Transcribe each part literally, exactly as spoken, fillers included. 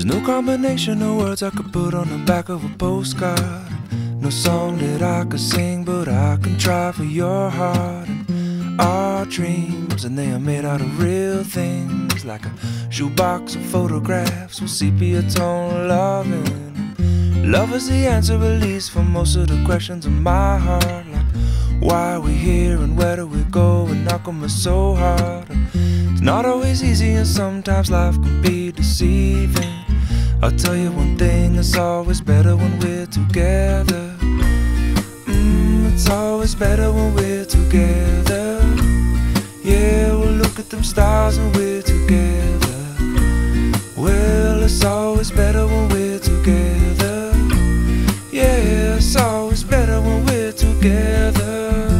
No combination of words I could put on the back of a postcard. No song that I could sing, but I can try for your heart. And our dreams, and they are made out of real things, like a shoebox of photographs with sepia tone loving. Love is the answer, at least, for most of the questions in my heart, like why are we here and where do we go, and how come it's so hard. And it's not always easy, and sometimes life can be deceiving. I'll tell you one thing, it's always better when we're together. Mm, it's always better when we're together. Yeah, we'll look at them stars when we're together. Well, it's always better when we're together. Yeah, it's always better when we're together.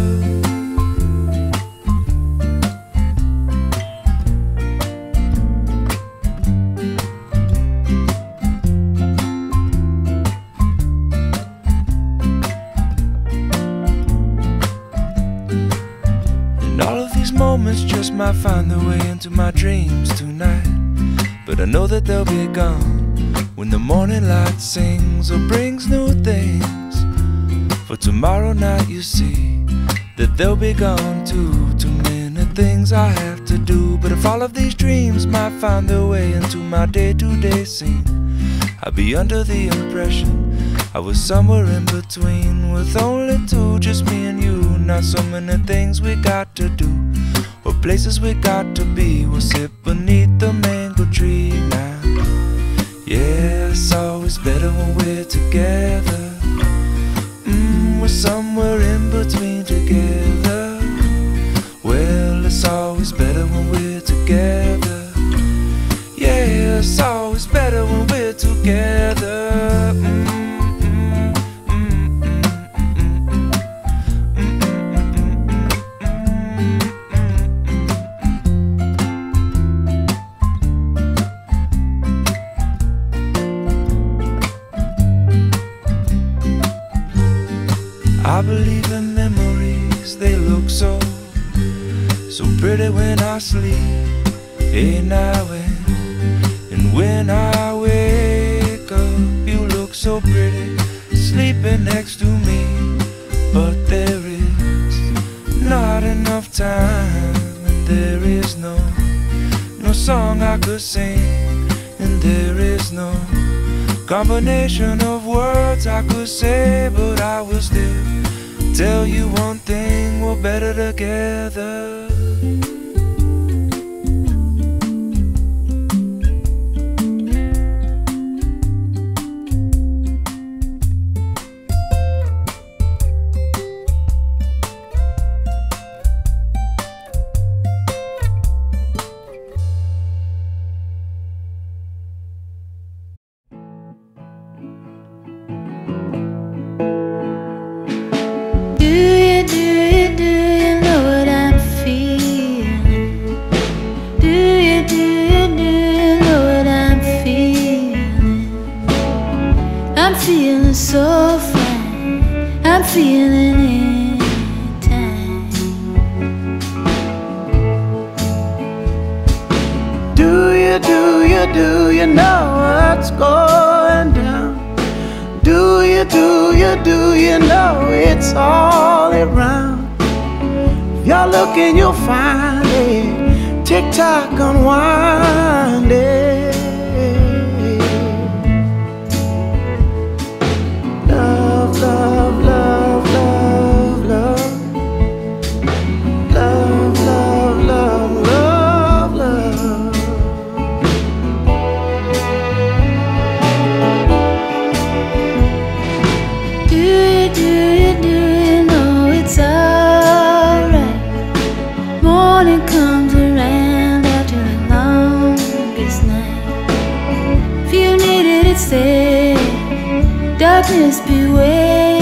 Moments just might find their way into my dreams tonight, but I know that they'll be gone when the morning light sings or brings new things. For tomorrow night you see that they'll be gone too. Too many things I have to do, but if all of these dreams might find their way into my day-to-day scene, I'd be under the impression I was somewhere in between, with only two, just me and you. Not so many things we got to do, or places we got to be. We'll sit beneath the mango tree now. Yeah, it's always better when we're together. Mm, we're somewhere in between together. Well, it's always better when we're together. Yeah, it's always better when we're together. Mm. I believe in memories, they look so, so pretty when I sleep. Hey now and, and when I wake up, you look so pretty, sleeping next to me. But there is not enough time, and there is no, no song I could sing, and there is no combination of words I could say, but I will still tell you one thing, we're better together. So fine, I'm feeling it time. Do you, do you, do you know what's going down? Do you, do you, do you know it's all around? If you're looking, you'll find it. Tick-tock unwinding. Darkness beware.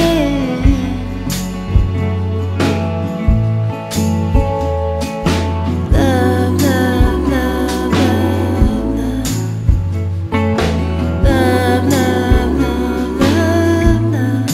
Love, love, love, love, love. Love, love, love, love, love.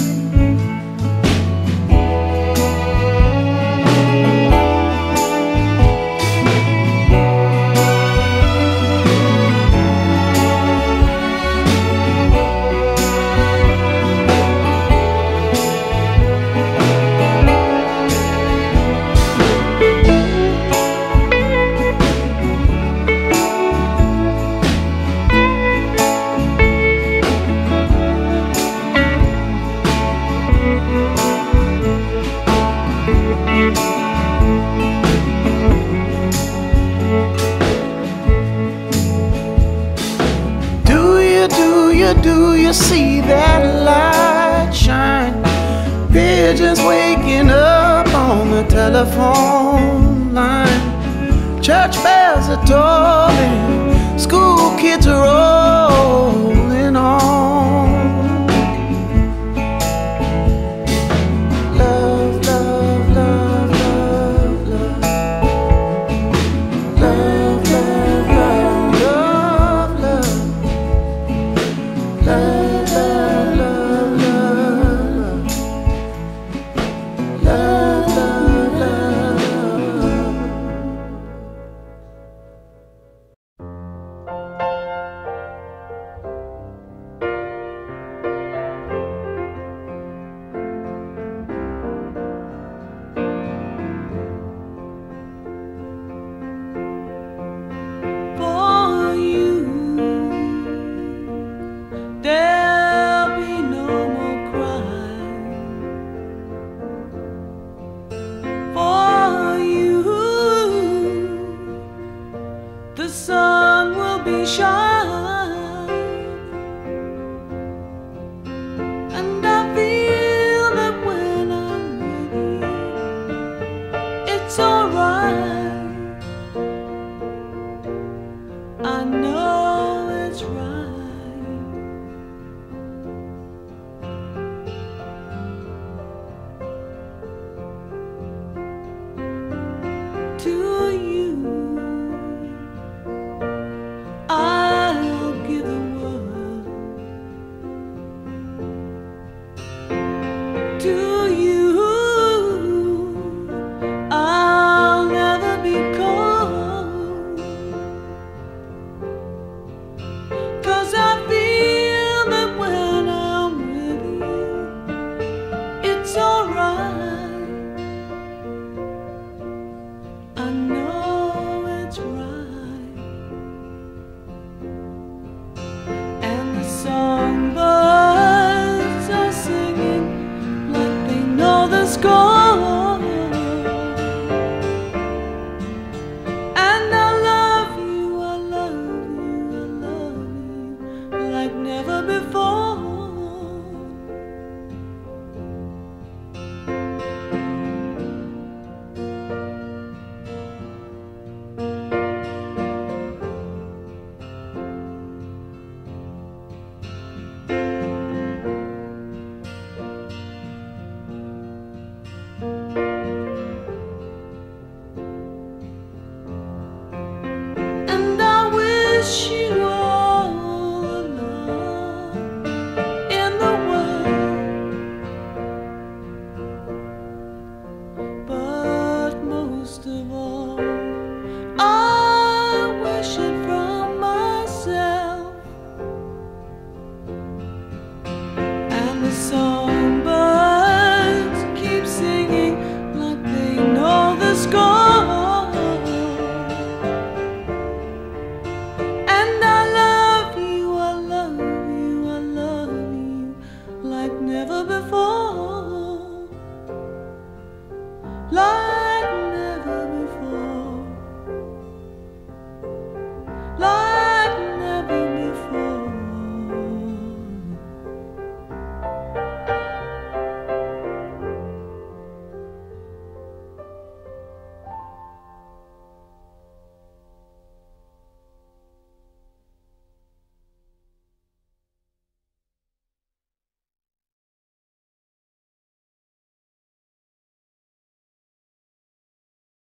see that light shine. Pigeons waking up on the telephone line. Church bells are tolling, school kids are rolling on. Love, love, love, love, love. Love, love, love, love, love. Love, love, love, love, love. Love, love, love. For you, there'll be no more crying. For you, the sun will be shining, and I feel that when I'm with you, it's alright.